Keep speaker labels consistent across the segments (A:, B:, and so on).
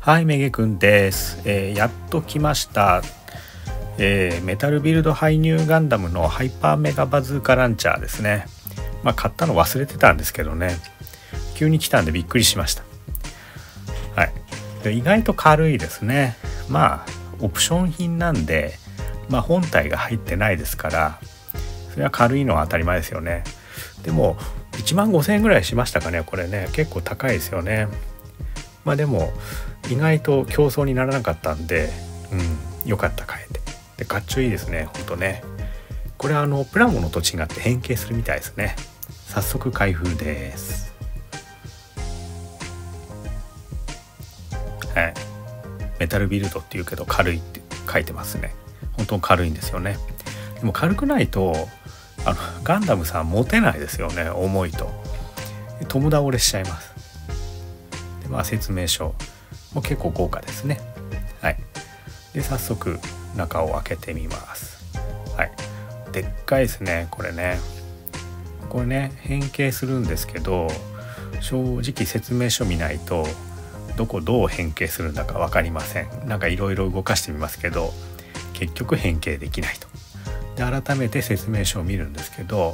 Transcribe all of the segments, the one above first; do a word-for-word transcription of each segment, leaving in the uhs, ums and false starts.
A: はい、めげくんです、えー、やっと来ました、えー、メタルビルドハイニューガンダムのハイパーメガバズーカランチャーですね。まあ買ったの忘れてたんですけどね、急に来たんでびっくりしました。はい、で意外と軽いですね。まあオプション品なんで、まあ本体が入ってないですから、それは軽いのは当たり前ですよね。でもいちまんごせんえんぐらいしましたかね、これね。結構高いですよね。まあでも意外と競争にならなかったんで、うん、よかった買えて。で甲冑いいですね、ほんとね。これはあのプラモのと違って変形するみたいですね。早速開封です。はい、メタルビルドっていうけど軽いって書いてますね。本当に軽いんですよね。でも軽くないとあのガンダムさん持てないですよね、重いと。共倒れしちゃいます。でまあ説明書も結構豪華ですね。はい、で早速中を開けてみます。はい、でっかいですね、これね。これね変形するんですけど、正直説明書見ないとどこどう変形するんだか分かりません。なんかいろいろ動かしてみますけど結局変形できないと。で改めて説明書を見るんですけど、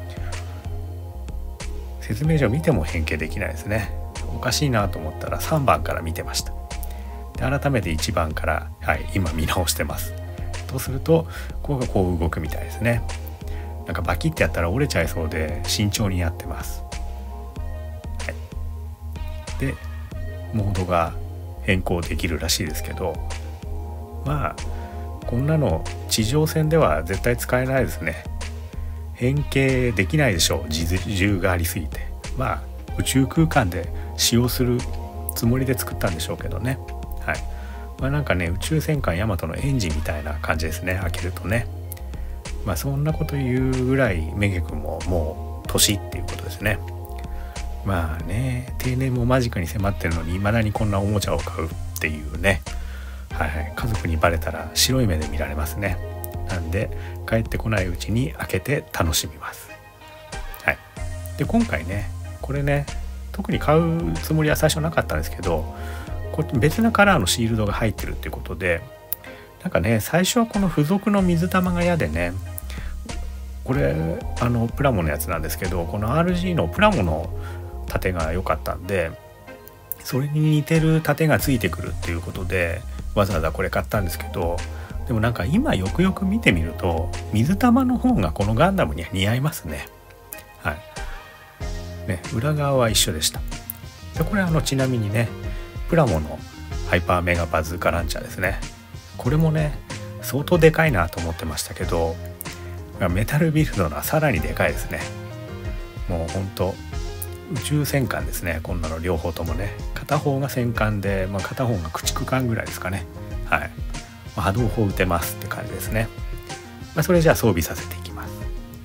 A: 説明書を見ても変形できないですね。おかしいなと思ったらさんばんから見てました。で改めていちばんから、はい、今見直してます。とするとここがこう動くみたいですね。なんかバキってやったら折れちゃいそうで慎重にやってます。はい、でモードが変更できるらしいですけど、まあこんなの地上戦では絶対使えないですね。変形できないでしょう、自重がありすぎて。まあ宇宙空間で使用するつもりで作ったんでしょうけどね。はい、まあ、なんかね宇宙戦艦ヤマトのエンジンみたいな感じですね、開けるとね。まあそんなこと言うぐらいメゲ君ももう年っていうことですね。まあね定年も間近に迫ってるのに未だにこんなおもちゃを買うっていうね。はいはい、家族にバレたら白い目で見られますね。なんで帰ってこないうちに開けて楽しみます。はい、で今回ねこれね特に買うつもりは最初なかったんですけど、これ別なカラーのシールドが入ってるっていうことで、なんかね最初はこの付属の水玉が嫌でね、これあのプラモのやつなんですけど、この アールジー のプラモの盾が良かったんで、それに似てる盾がついてくるっていうことでわざわざこれ買ったんですけど、でもなんか今よくよく見てみると水玉の方がこのガンダムには似合いますね。はいね、裏側は一緒でした。でこれあのちなみにねプラモのハイパーメガバズーカランチャーですね。これもね相当でかいなと思ってましたけど、メタルビルドのはさらにでかいですね。もうほんと宇宙戦艦ですね、こんなの両方ともね。片方が戦艦で、まあ、片方が駆逐艦ぐらいですかね。はい、まあ、波動砲撃てますって感じですね。まあ、それじゃあ装備させていきます。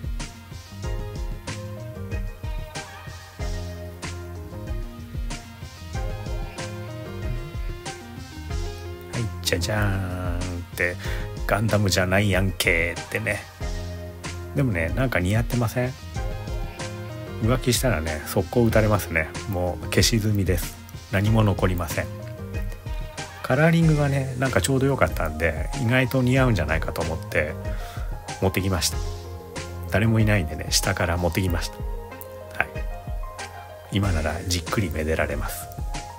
A: はい、じゃじゃーんってガンダムじゃないやんけーってね。でもねなんか似合ってません？浮気したらね速攻撃たれますね。もう消し済みです。何も残りません。カラーリングがねなんかちょうど良かったんで意外と似合うんじゃないかと思って持ってきました。誰もいないんでね下から持ってきました。はい、今ならじっくりめでられます。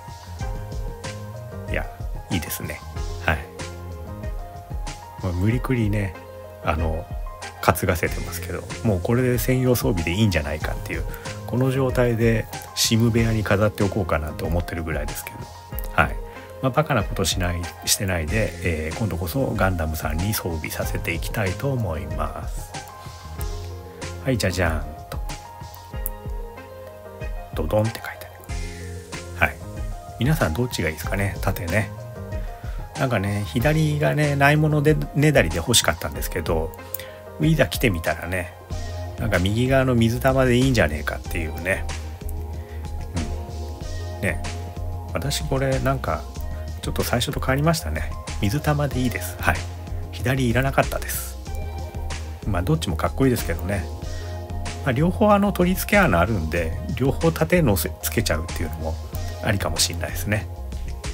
A: いやいいですね。はい、まあ、無理くりねあの担がせてますけど、もうこれで専用装備でいいんじゃないかっていう、この状態でシム部屋に飾っておこうかなと思ってるぐらいですけど、はい、まあ、バカなことしないしてないで、えー、今度こそガンダムさんに装備させていきたいと思います。はい、じゃじゃーんとドドンって書いてある。はい、皆さんどっちがいいですかね、縦ね。なんかね左がねないものでねだりで欲しかったんですけど、いざ来てみたらねなんか右側の水玉でいいんじゃねえかっていうね、うん、ね私これなんかちょっと最初と変わりましたね。水玉でいいです。はい、左いらなかったです。まあどっちもかっこいいですけどね、まあ、両方あの取り付け穴あるんで両方縦のせつけちゃうっていうのもありかもしれないですね。っ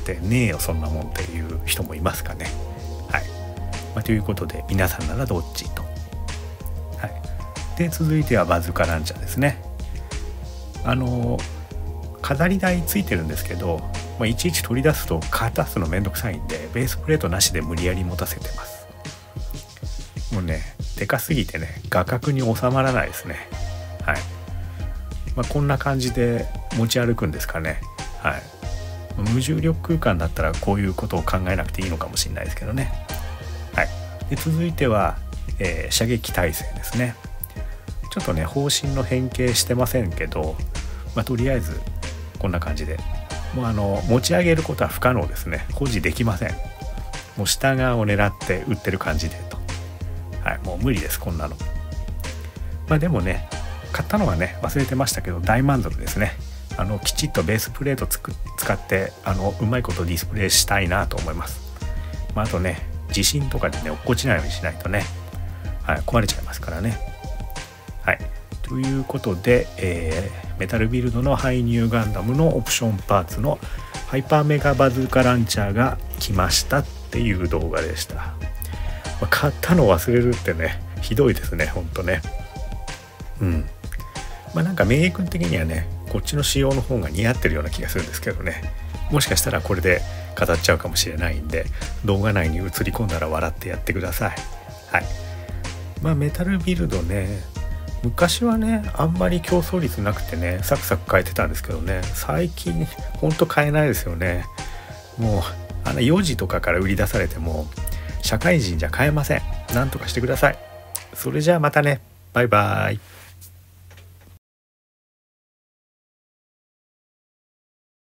A: ってねえよそんなもんっていう人もいますかね。はい、まあ、ということで皆さんならどっちと。はい、で続いてはバズーカランチャーですね。あの飾り台ついてるんですけど、まあ、いちいち取り出すと片すのめんどくさいんでベースプレートなしで無理やり持たせてます。もうねでかすぎてね画角に収まらないですね。はい、まあ、こんな感じで持ち歩くんですかね。はい、無重力空間だったらこういうことを考えなくていいのかもしれないですけどね。はい、で続いては、えー、射撃体制ですね。ちょっとね方針の変形してませんけど、まあ、とりあえずこんな感じでもうあの持ち上げることは不可能ですね。保持できません。もう下側を狙って撃ってる感じでと、はい、もう無理ですこんなの。まあでもね買ったのはね忘れてましたけど大満足ですね。あのきちっとベースプレートつく使ってあのうまいことディスプレイしたいなと思います。まあ、あとね地震とかでね落っこちないようにしないとね、はい、壊れちゃいますからね。はい、ということで、えー、メタルビルドのハイニューガンダムのオプションパーツのハイパーメガバズーカランチャーが来ましたっていう動画でした。まあ、買ったの忘れるってねひどいですねほんとね。うんまあなんか明恵君的にはねこっちの仕様の方が似合ってるような気がするんですけどね。もしかしたらこれで語っちゃうかもしれないんで動画内に映り込んだら笑ってやってください。はい、まあメタルビルドね昔はねあんまり競争率なくてねサクサク買えてたんですけどね最近ほんと買えないですよね。もうあのよじとかから売り出されても社会人じゃ買えません。なんとかしてください。それじゃあまたねバイバイ。